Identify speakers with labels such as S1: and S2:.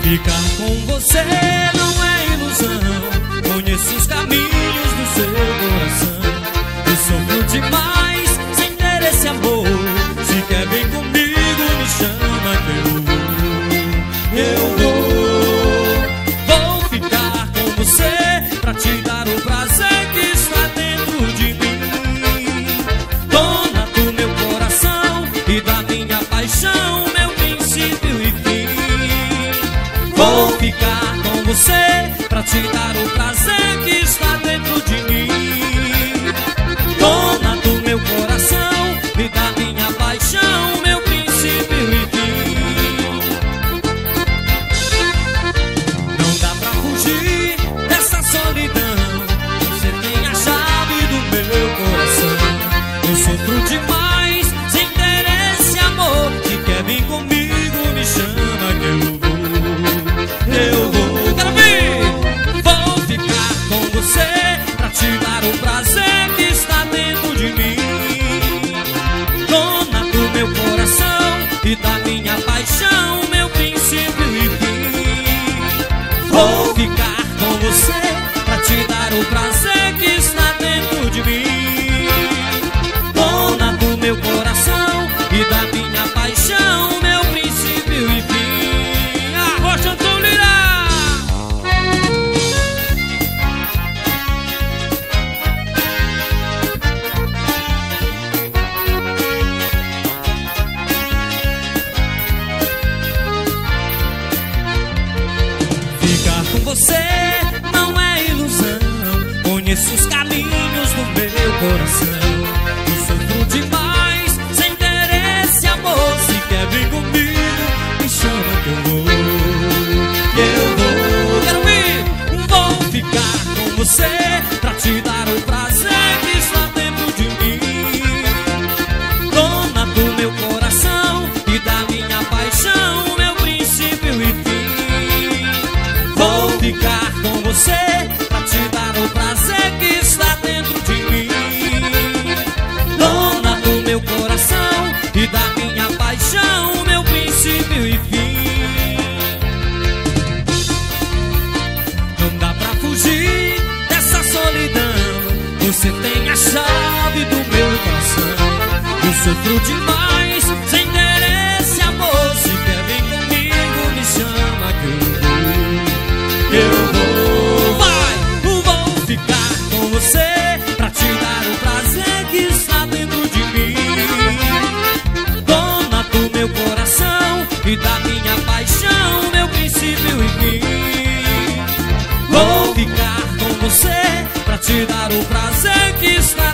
S1: Ficar com você não é ilusão. Conheço os caminhos do seu coração. Eu sofro demais sem ter esse amor. Se quer bem comigo, me chama que eu vou ficar com você pra te dar o prazer que está dentro de mim. Dona do meu coração e da minha paixão, meu princípio e fim. Vou ficar com você pra te dar o prazer que está dentro de mim. Dona do meu coração e da minha paixão, meu princípio e fim. Não dá pra fugir dessa solidão. Você tem a chave do meu coração. Eu sofro demais sem ter esse amor. Se quer vir comigo, me chama que eu vou. Quero vir! Vou ficar com você pra te dar o prazer que está dentro de mim. Dona do meu coração e da minha paixão, meu princípio e fim. Vou ficar com você pra te dar o prazer que está dentro de mim. Dona do meu coração e da minha paixão, meu princípio e fim. Arrocha Antônio Lira! Ficar com você não é ilusão. Conheço os caminhos do meu coração. Eu sofro demais sem ter esse amor. Se quer vir comigo, me chama que eu vou. Quero vir! Vou ficar com você pra te dar o prazer que está dentro de mim. Dona do meu coração e da minha paixão, meu princípio e fim. Vou ficar com você pra te dar o prazer que está dentro de mim. Dona do meu coração e da minha paixão, meu princípio e fim. Não dá pra fugir dessa solidão. Você tem a chave do meu coração. Eu sofro demais sem ter esse amor. Se quer vir comigo, me chama que eu vou. Vou ficar com você pra te dar o prazer que está dentro de mim. Dona do meu coração e da minha paixão, meu princípio e fim. Vou ficar com você pra te dar o prazer que está